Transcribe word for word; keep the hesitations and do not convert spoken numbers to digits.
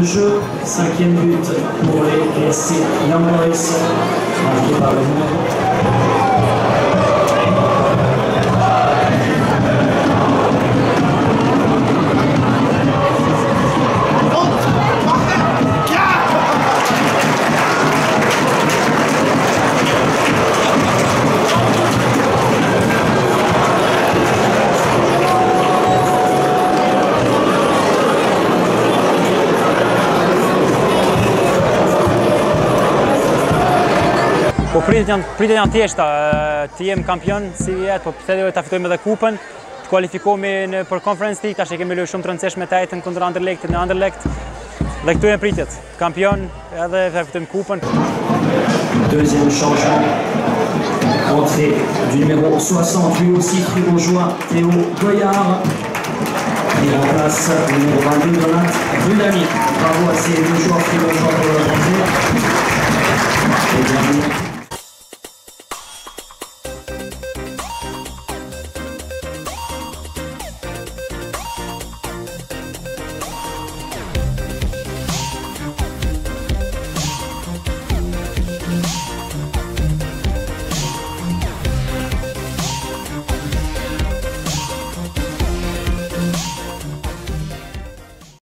jeu. Cinquième but pour les R C Young Boys, marqué par le numéro. Po pritet janë, pritet janë thjeshta, të jem kampion si vjet, po pse ta fitojmë edhe kupën, të kualifikohemi në për Conference League, tash e kemi lojë shumë të rëndësishme të ajtën kundër Anderlecht në Anderlecht. Dhe këtu janë pritjet, kampion edhe ta fitojmë kupën. Deuxième changement. Entrée du numéro soixante, lui aussi fribourgeois, Théo Goyard. Il remplace le numéro vingt-deux, Rrudhani. Bravo à ces deux joueurs fribourgeois pour leur entrée. Et bien,